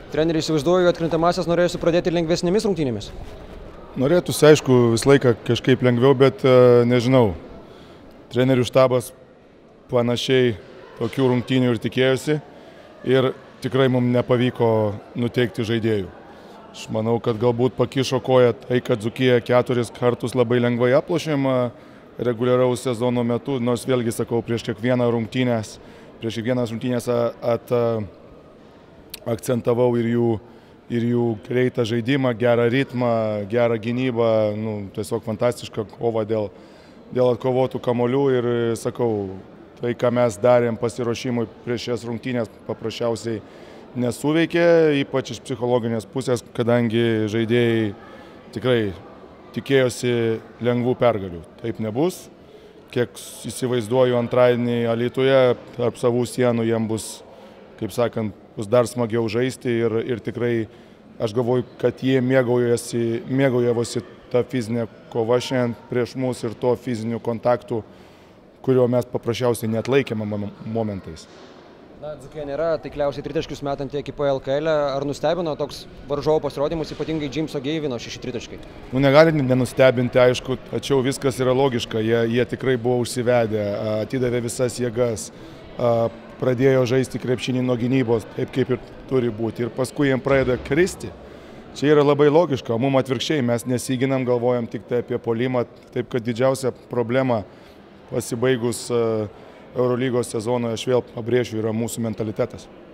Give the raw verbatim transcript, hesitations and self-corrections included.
Treneri, įsivaizduoju, atkrintamąsias norėjusi pradėti lengvesnėmis rungtynėmis. Norėtųsi, aišku, visą laiką kažkaip lengviau, bet uh, nežinau. Trenerių štabas panašiai tokių rungtynių ir tikėjosi ir tikrai mums nepavyko nuteikti žaidėjų. Aš manau, kad galbūt pakišo koją tai, kad Dzūkija keturis kartus labai lengvai aplošėm reguliaraus sezono metu, nors vėlgi sakau, prieš kiekvieną rungtynės, prieš kiekvienas rungtynės at, akcentavau ir jų, ir jų greitą žaidimą, gerą ritmą, gerą gynybą, nu, tiesiog fantastišką kovą dėl, dėl atkovotų kamuolių ir sakau, tai, ką mes darėm pasiruošimui prieš šias rungtynės, paprasčiausiai nesuveikė, ypač iš psichologinės pusės, kadangi žaidėjai tikrai tikėjosi lengvų pergalių. Taip nebus. Kiek įsivaizduoju antradienį Alytuje, tarp savų sienų jiem bus, kaip sakant, bus dar smagiau žaisti ir, ir tikrai aš galvoju, kad jie mėgaujasi, mėgaujavosi tą fizinę kovą šiandien prieš mus ir to fizinių kontaktų, kurio mes paprasčiausiai neatlaikėme momentais. Na, Dzūkija nėra taikliausiai tritaškius metanti ekipa L K L. Ar nustebino toks varžovų pasirodymus, ypatingai Džeimso Geivino šeši tritaškai? Nu, negali nenustebinti, aišku, tačiau viskas yra logiška. Jie, jie tikrai buvo užsivedę, atidavė visas jėgas, pradėjo žaisti krepšinį nuo gynybos, taip kaip ir turi būti. Ir paskui jiems pradeda kristi. Čia yra labai logiška. Mums atvirkščiai, mes nesiginam, galvojam tik tai apie puolimą. Taip kad didžiausia problema pasibaigus Eurolygos sezoną, aš vėl pabrėžiu, yra mūsų mentalitetas.